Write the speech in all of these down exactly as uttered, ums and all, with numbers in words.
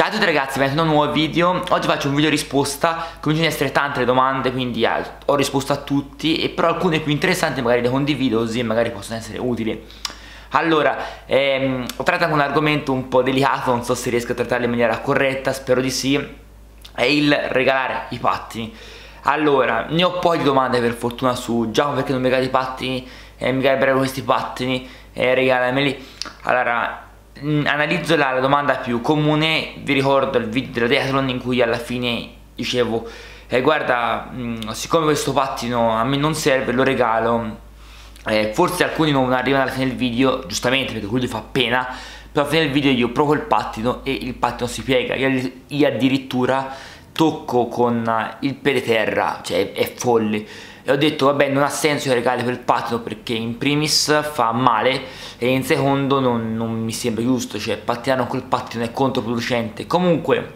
Ciao a tutti ragazzi, benvenuti in un nuovo video. Oggi faccio un video risposta. Cominciano ad essere tante le domande, quindi eh, ho risposto a tutti, e però alcune più interessanti magari le condivido, così magari possono essere utili. Allora, ehm, ho trattato un argomento un po' delicato, non so se riesco a trattarlo in maniera corretta, spero di sì. È il regalare i pattini. Allora, ne ho poi di domande per fortuna su Giacomo perché non mi regali i pattini, eh, mi regalo questi pattini, eh, regalameli. Allora, analizzo la, la domanda più comune. Vi ricordo il video della Decathlon in cui alla fine dicevo eh, guarda, mh, siccome questo pattino a me non serve, lo regalo. eh, forse alcuni non arrivano alla fine del video, giustamente, perché quello fa pena, però alla fine del video io provo il pattino e il pattino si piega. Io, io addirittura tocco con il piede terra, cioè è folle. E ho detto vabbè, non ha senso che regali quel pattino perché in primis fa male e in secondo non, non mi sembra giusto, cioè pattinare con quel pattino è controproducente. Comunque,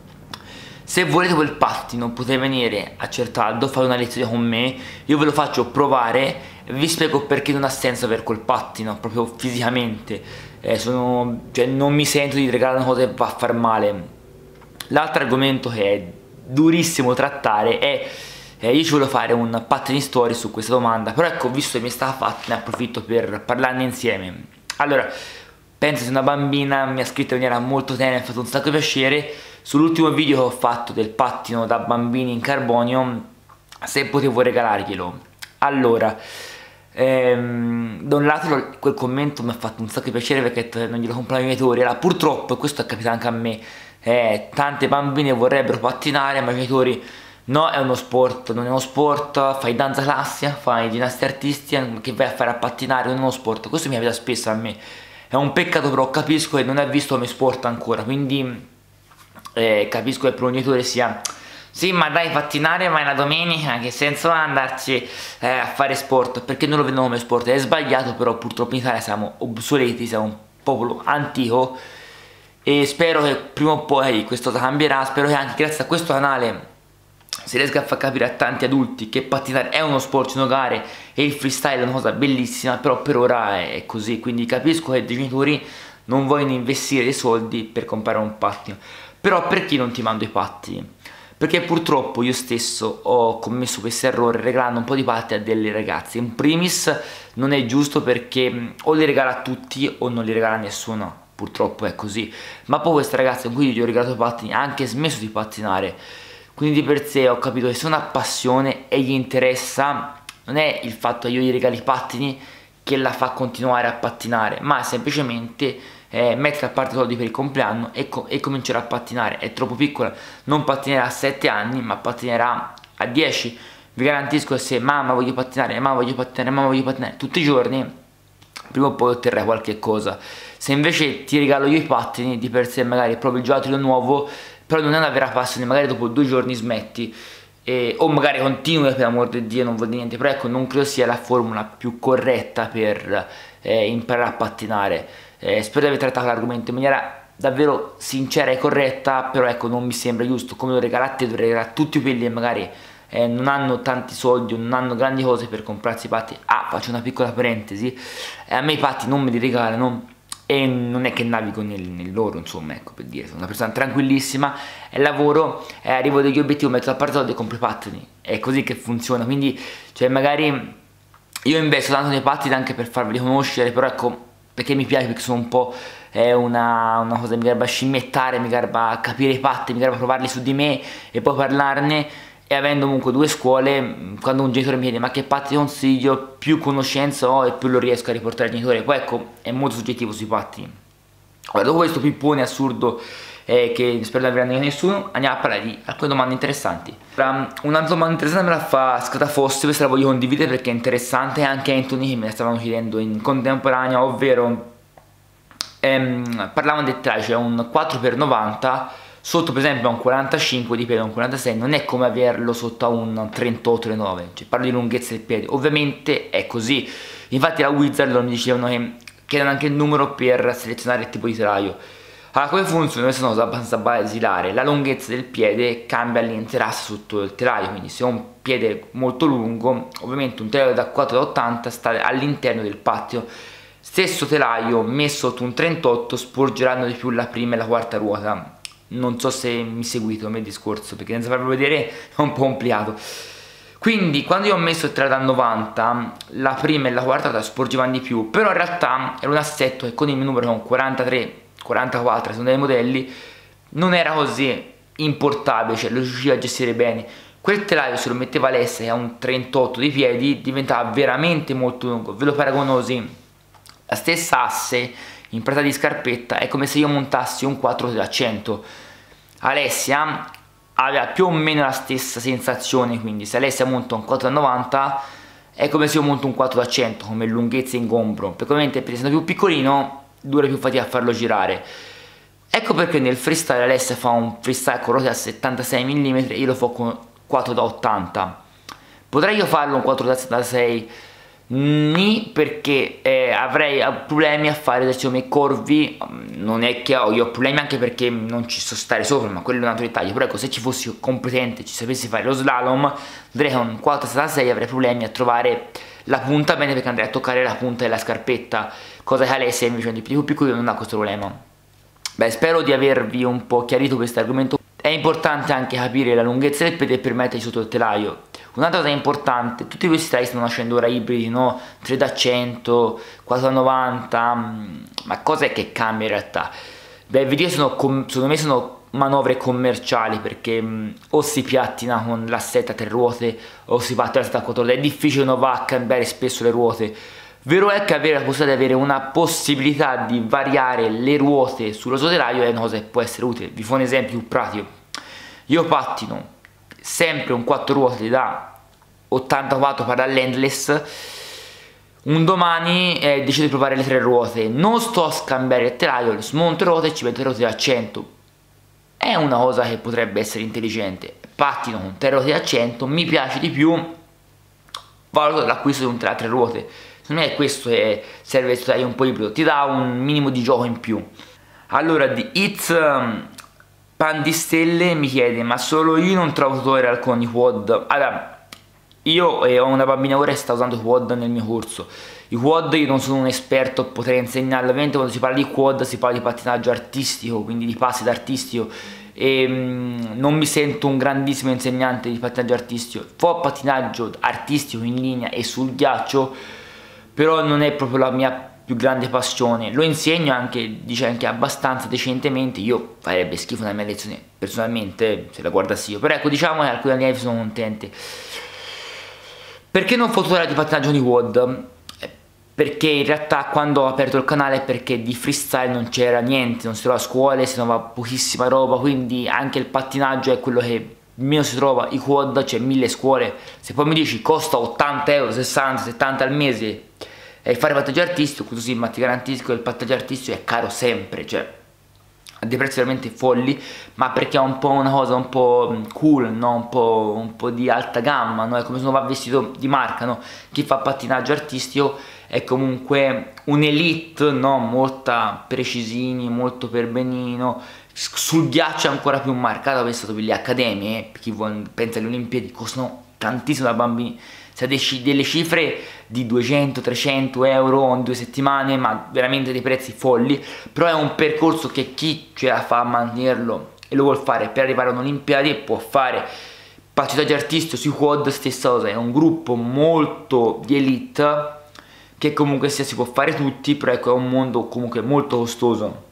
se volete quel pattino potete venire a Certaldo, fare una lezione con me, io ve lo faccio provare e vi spiego perché non ha senso avere quel pattino proprio fisicamente. eh, sono, cioè, non mi sento di regalare una cosa che va a far male. L'altro argomento che è durissimo trattare è Eh, io ci volevo fare un pattern story su questa domanda, però ecco, visto che mi è stata fatta, ne approfitto per parlarne insieme. Allora, penso se una bambina mi ha scritto in maniera molto tenera, mi ha fatto un sacco di piacere. Sull'ultimo video che ho fatto del pattino da bambini in carbonio, se potevo regalarglielo. Allora, ehm, da un lato quel commento mi ha fatto un sacco di piacere perché non glielo comprano i miei genitori. Allora, purtroppo, questo è capitato anche a me, eh, tante bambine vorrebbero pattinare, ma i genitori: no, è uno sport, non è uno sport, fai danza classica, fai ginnastica artistica, che vai a fare a pattinare, non è uno sport. Questo mi capita spesso a me, è un peccato, però capisco che non è visto come sport ancora, quindi eh, capisco che per un genitore sia: sì, ma dai, pattinare ma è la domenica, che senso ha andarci eh, a fare sport, perché non lo vedono come sport. È sbagliato, però purtroppo in Italia siamo obsoleti, siamo un popolo antico, e spero che prima o poi questo cambierà. Spero che anche grazie a questo canale si riesca a far capire a tanti adulti che pattinare è uno sport, ci sono gare e il freestyle è una cosa bellissima, però per ora è così. Quindi capisco che i genitori non vogliono investire dei soldi per comprare un pattino. Però perché non ti mando i pattini? Perché purtroppo io stesso ho commesso questo errore regalando un po' di pattini a delle ragazze. In primis non è giusto perché o li regala a tutti o non li regala a nessuno, purtroppo è così. Ma poi questa ragazza in cui gli ho regalato i pattini ha anche smesso di pattinare. Quindi di per sé ho capito che se una passione e gli interessa, non è il fatto che io gli regali i pattini che la fa continuare a pattinare, ma semplicemente eh, mettere a parte soldi per il compleanno e, co e comincerà a pattinare. È troppo piccola, non pattinerà a sette anni, ma pattinerà a dieci. Vi garantisco che se mamma voglio pattinare, mamma voglio pattinare, mamma voglio pattinare tutti i giorni, prima o poi otterrai qualche cosa. Se invece ti regalo io i pattini, di per sé magari provi il giocattolo nuovo, però non è una vera passione, magari dopo due giorni smetti, eh, o magari continui, per amor di Dio, non vuol dire niente. Però ecco, non credo sia la formula più corretta per eh, imparare a pattinare. eh, spero di aver trattato l'argomento in maniera davvero sincera e corretta, però ecco, non mi sembra giusto. Come lo regala a te, lo regala a tutti quelli che magari eh, non hanno tanti soldi o non hanno grandi cose per comprarsi i pattini. Ah, faccio una piccola parentesi, eh, a me i pattini non me li regalano e non è che navigo nel, nel loro, insomma, ecco, per dire, sono una persona tranquillissima, e lavoro, e arrivo a degli obiettivi, metto da parte soldi e compro i pattini. È così che funziona. Quindi, cioè, magari io investo tanto nei pattini anche per farveli conoscere, però ecco, perché mi piace, perché sono un po' è una, una cosa, mi garba scimmiettare, mi garba capire i pattini, mi garba provarli su di me e poi parlarne. E avendo comunque due scuole, quando un genitore mi chiede ma che pattini consiglio, più conoscenza ho e più lo riesco a riportare al genitore. Poi ecco, è molto soggettivo sui pattini. Ora, dopo questo pippone assurdo eh, che spero di non aver nessuno, andiamo a parlare di alcune domande interessanti. Ora, un'altra domanda interessante me la fa Scatafossi, questa la voglio condividere perché è interessante, e anche Anthony che me la stavano chiedendo in contemporanea, ovvero ehm, parlavamo del traje, cioè un quattro per novanta sotto per esempio a un quarantacinque di piede, a un quarantasei, non è come averlo sotto a un trentotto nove, cioè parlo di lunghezza del piede. Ovviamente è così, infatti la Wizard mi dicevano che chiedono anche il numero per selezionare il tipo di telaio. Allora, come funziona? Questa è una cosa abbastanza basilare. La lunghezza del piede cambia all'interasse sotto il telaio, quindi se ho un piede molto lungo, ovviamente un telaio da quattro da ottanta sta all'interno del pattino. Stesso telaio messo sotto un trentotto sporgeranno di più la prima e la quarta ruota. Non so se mi seguite come discorso, perché senza farvelo vedere è un po' complicato. Quindi quando io ho messo il tre da novanta, la prima e la quarta sporgevano di più, però in realtà era un assetto che con il mio numero con quarantatré, quarantaquattro, sono dei modelli, non era così importabile, cioè lo riusciva a gestire bene. Quel telaio, se lo metteva Alessia, che ha un trentotto di piedi, diventava veramente molto lungo. Ve lo paragono così: la stessa asse in presa di scarpetta è come se io montassi un quattro da cento. Alessia aveva più o meno la stessa sensazione, quindi se Alessia monta un quattro da novanta è come se io monto un quattro da cento come lunghezza e ingombro, perché ovviamente essendo più piccolino dura più fatica a farlo girare. Ecco perché nel freestyle Alessia fa un freestyle con ruote a settantasei millimetri e io lo faccio con quattro da ottanta. Potrei io farlo con quattro da settantasei? Ni, perché eh, avrei problemi a fare esercizi corvi. Non è che ho, io ho problemi anche perché non ci so stare sopra, ma quello è un altro dettaglio. Però ecco, se ci fossi competente, ci sapessi fare lo slalom, direi con quattro da settantasei avrei problemi a trovare la punta bene, perché andrei a toccare la punta della scarpetta, cosa che Alessia invece è di più piccolo non ha questo problema. Beh, spero di avervi un po' chiarito questo argomento. È importante anche capire la lunghezza del piede per metterci sotto il telaio. Un'altra cosa importante: tutti questi telai stanno nascendo ora ibridi, no? tre da cento, quattro da novanta, ma cosa è che cambia in realtà? Beh, vi dico, sono, secondo me sono manovre commerciali, perché mh, o si piattina con l'assetta a tre ruote o si parte l'assetta a quattro ruote. È difficile, non va a cambiare spesso le ruote. Vero è che avere la possibilità di avere una possibilità di variare le ruote sullo telaio è una cosa che può essere utile. Vi faccio un esempio più pratico: io pattino sempre un quattro ruote da ottantaquattro parallendless, un domani eh, decido di provare le tre ruote, non sto a scambiare il telaio, smonto le ruote e ci metto le ruote da cento. È una cosa che potrebbe essere intelligente. Pattino con tre ruote da cento, mi piace di più, valuto l'acquisto di un telaio a tre ruote. Secondo me questo è, serve il telaio un po' ibrido, ti dà un minimo di gioco in più. Allora, di It's um, Pan di Stelle mi chiede: ma solo io non trovo tutorial con i quad? Allora, io eh, ho una bambina ora che sta usando i quad nel mio corso. I quad io non sono un esperto, potrei insegnarlo. Ovviamente quando si parla di quad si parla di pattinaggio artistico, quindi di passi d'artistico, e mh, non mi sento un grandissimo insegnante di pattinaggio artistico. Fo pattinaggio artistico in linea e sul ghiaccio, però non è proprio la mia più grande passione. Lo insegno anche, dice anche abbastanza decentemente. Io farebbe schifo nella mia lezione personalmente se la guardassi io, però ecco, diciamo che alcuni allievi sono contenti. Perché non faccio tutorial di pattinaggio di quad? Perché in realtà quando ho aperto il canale è perché di freestyle non c'era niente, non si trova a scuole, si trova pochissima roba, quindi anche il pattinaggio è quello che meno si trova. I quad c'è mille scuole. Se poi mi dici costa ottanta euro, sessanta, settanta al mese e fare pattinaggio artistico, così, ma ti garantisco che il pattinaggio artistico è caro sempre, cioè a dei prezzi veramente folli, ma perché è un po' una cosa un po' cool, no? un, po', un po' di alta gamma, no? È come se uno va vestito di marca, no? Chi fa pattinaggio artistico è comunque un'elite, no? Molta precisini, molto per benino. Sul ghiaccio è ancora più marcato, ho pensato per le accademie, eh? Per chi vuole, pensa alle Olimpiadi, costano tantissimo da bambini. Se delle cifre di duecento trecento euro in due settimane, ma veramente dei prezzi folli. Però è un percorso che chi ce la fa a mantenerlo e lo vuol fare per arrivare a un'Olimpiadi può fare. Pattinaggio artistico sui quad, stessa cosa, è un gruppo molto di elite che comunque sia si può fare tutti, però ecco, è un mondo comunque molto costoso.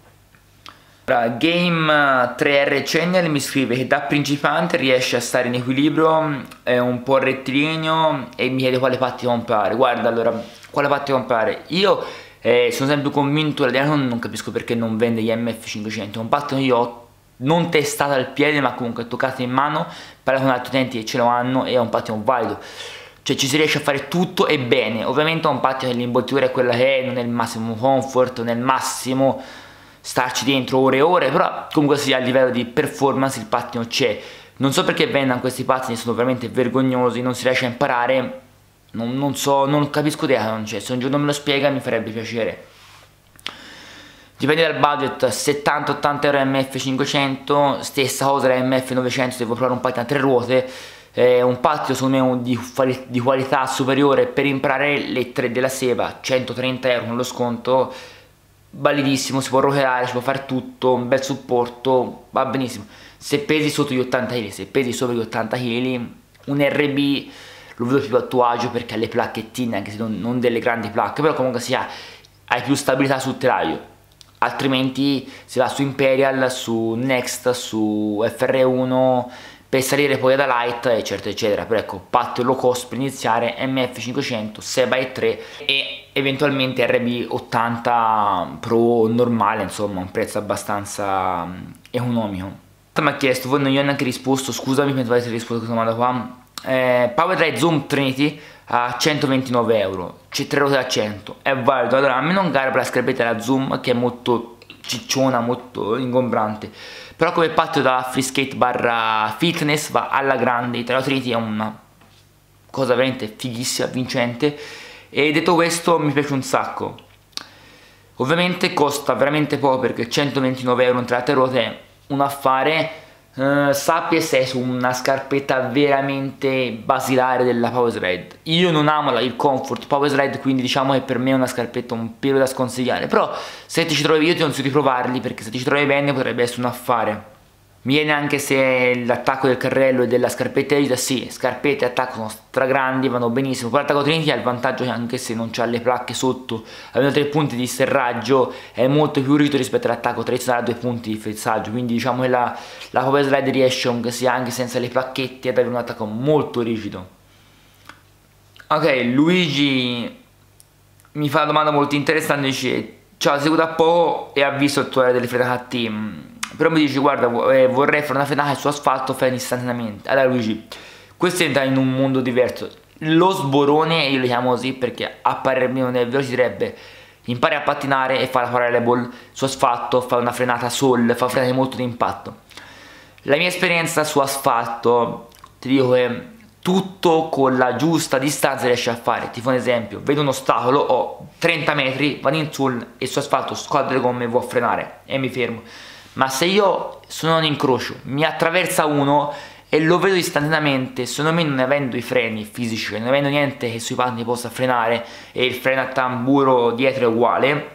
Game tre R Channel mi scrive che da principiante riesce a stare in equilibrio, è un po' rettilineo, e mi chiede quale patti comprare. Guarda, allora, quale patti comprare? Io eh, sono sempre convinto, non, non capisco perché non vende gli M F cinquecento. È un pattino che io ho non testato al piede, ma comunque toccato in mano, parlato con altri utenti che ce lo hanno, e è un pattino valido. Cioè ci si riesce a fare tutto e bene. Ovviamente è un pattino che l'imbottitura è quella che è, non è il massimo comfort, non è il massimo starci dentro ore e ore, però comunque sia a livello di performance il pattino c'è. Non so perché vendano questi pattini, sono veramente vergognosi, non si riesce a imparare, non, non so, non capisco idea, non c'è. Se un giorno me lo spiega mi farebbe piacere. Dipende dal budget, settanta ottanta euro M F cinquecento, stessa cosa la M F novecento, devo provare un pattino a tre ruote. Eh, un pattino secondo me di, di qualità superiore per imparare le tre della Seba, centotrenta euro con lo sconto. validissimo, si può roteare, si può fare tutto, un bel supporto, va benissimo. Se pesi sotto gli ottanta chili, se pesi sopra gli ottanta chili, un R B lo vedo più a tuo agio perché ha le placchettine, anche se non, non delle grandi placche, però comunque sia, hai più stabilità sul telaio. Altrimenti si va su Imperial, su Next, su F R uno, per salire poi ad Light, eccetera eccetera. Però ecco, pattern low cost per iniziare, M F cinquecento, sei by tre e eventualmente R B ottanta Pro normale, insomma un prezzo abbastanza economico. Mi ha chiesto, voi non gli ho neanche risposto, scusami per avete risposto a questa domanda qua. eh, PowerRide Zoom Trinity a centoventinove euro, c'è tre ruote a cento, è valido. Allora a me non gara per la scarpetta della Zoom, che è molto cicciona, molto ingombrante, però come patto da free skate barra fitness va alla grande. Il Trinity è una cosa veramente fighissima, vincente, e detto questo mi piace un sacco. Ovviamente costa veramente poco, perché centoventinove euro in tre ruote è un affare. Uh, sappi e sei su una scarpetta veramente basilare della Powerslide. Io non amo la, il comfort Powerslide, quindi diciamo che per me è una scarpetta un pelo da sconsigliare, però se ti ci trovi, io ti consiglio di provarli, perché se ti ci trovi bene potrebbe essere un affare. Mi viene anche se l'attacco del carrello e della scarpetta di sì, scarpette e attacco sono stragrandi, vanno benissimo. Poi l'attacco Trinity ha il vantaggio che anche se non c'ha le placche sotto, avendo tre punti di serraggio, è molto più rigido rispetto all'attacco tradizionale a due punti di fezzaggio. Quindi diciamo che la, la Powerslide riesce anche, se anche senza le placchette ad avere un attacco molto rigido. Ok, Luigi mi fa una domanda molto interessante, dice: ciao, seguito a poco e ha visto il tutorial delle frenate a team, però mi dice guarda, eh, vorrei fare una frenata su asfalto, freni istantaneamente. Allora Luigi, questo entra in un mondo diverso. Lo sborone, io lo chiamo così perché a parer mio nel vero ci direbbe: impari a pattinare e fare la parallel su asfalto, fare una frenata sol, fa frenate molto di impatto. La mia esperienza su asfalto, ti dico che tutto con la giusta distanza riesci a fare. Ti fa un esempio: vedo un ostacolo, ho trenta metri, vado in sul e su asfalto squadro le gomme e vuoi frenare e mi fermo. Ma se io sono in incrocio, mi attraversa uno e lo vedo istantaneamente, secondo me non avendo i freni fisici, non avendo niente che sui pattini possa frenare, e il freno a tamburo dietro è uguale,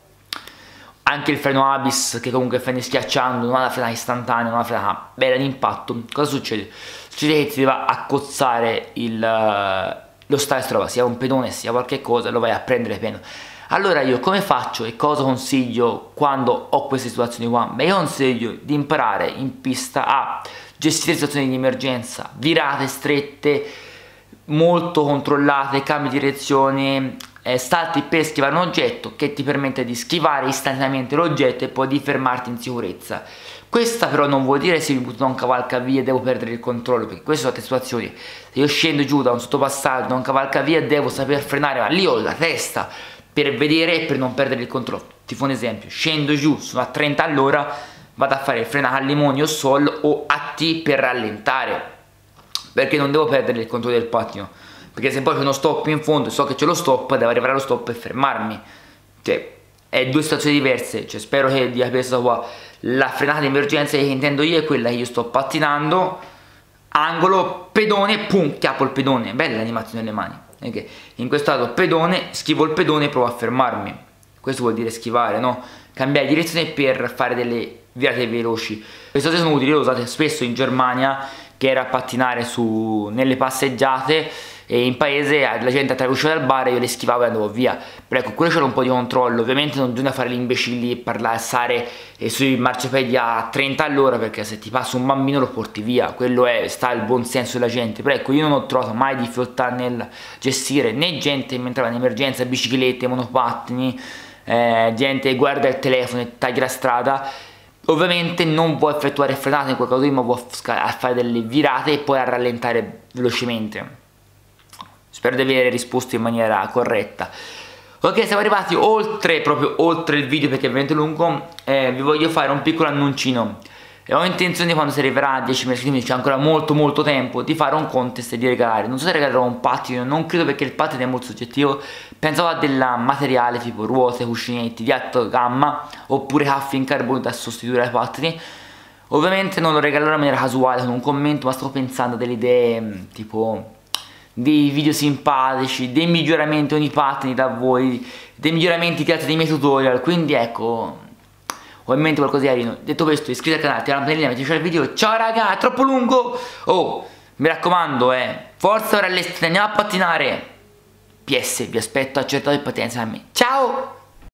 anche il freno Abyss che comunque freni schiacciando, non ha la frenata istantanea, non ha la frenata bella di impatto, cosa succede? Succede che ti va a cozzare il, lo stile si trova, sia un pedone sia qualche cosa, lo vai a prendere pieno. Allora io come faccio e cosa consiglio quando ho queste situazioni qua? Beh, io consiglio di imparare in pista a gestire situazioni di emergenza, virate strette, molto controllate, cambi di direzione, eh, salti per schivare un oggetto che ti permette di schivare istantaneamente l'oggetto e poi di fermarti in sicurezza. Questa però non vuol dire se mi butto da un cavalcavia e devo perdere il controllo, perché queste sono le situazioni. Se io scendo giù da un sottopassaggio, da un cavalcavia, devo saper frenare, ma lì ho la testa per vedere e per non perdere il controllo. Ti fa un esempio: scendo giù, sono a trenta all'ora, vado a fare il frenata a limoni o sol o a T per rallentare, perché non devo perdere il controllo del pattino, perché se poi c'è uno stop in fondo e so che c'è lo stop, devo arrivare allo stop e fermarmi. Cioè, è due situazioni diverse. Cioè, spero che di capire questo qua. La frenata di emergenza che intendo io è quella che io sto pattinando, angolo, pedone, pum, chiappo il pedone, bella l'animazione delle mani. Okay. In questo caso pedone, schivo il pedone e provo a fermarmi. Questo vuol dire schivare, no? Cambiare direzione per fare delle virate veloci. Queste cose sono utili, le ho usate spesso in Germania, che era a pattinare su, nelle passeggiate, e in paese la gente attraversava dal bar e io le schivavo e andavo via. Però ecco, quello c'era un po' di controllo. Ovviamente non bisogna fare gli imbecilli e parlare e sui marciapiedi a trenta all'ora, perché se ti passa un bambino lo porti via. Quello è, sta il buon senso della gente. Però ecco, io non ho trovato mai difficoltà nel gestire né gente che entrava in emergenza, biciclette, monopattini, eh, gente che guarda il telefono e taglia la strada. Ovviamente non vuoi effettuare frenate in quel caso lì, ma vuoi fare delle virate e poi a rallentare velocemente. Spero di aver risposto in maniera corretta. Ok, siamo arrivati oltre, proprio oltre il video perché è veramente lungo. eh, Vi voglio fare un piccolo annuncino. E ho intenzione, quando si arriverà a diecimila iscritti, c'è ancora molto molto tempo, di fare un contest e di regalare. Non so se regalerò un pattino, non credo, perché il pattino è molto soggettivo. Pensavo a del materiale tipo ruote, cuscinetti di alta gamma, oppure caffi in carbonio da sostituire ai pattini. Ovviamente non lo regalerò in maniera casuale con un commento, ma sto pensando a delle idee tipo dei video simpatici, dei miglioramenti ogni pattern da voi, dei miglioramenti creati dai miei tutorial, quindi ecco, ho in mente qualcosa di carino. Detto questo, iscriviti al canale, attiva la campanellina, mettete il video, ciao raga, è troppo lungo, oh, mi raccomando, eh, forza ora all'estate, andiamo a pattinare, P S, vi aspetto accertato il patinare a me, ciao!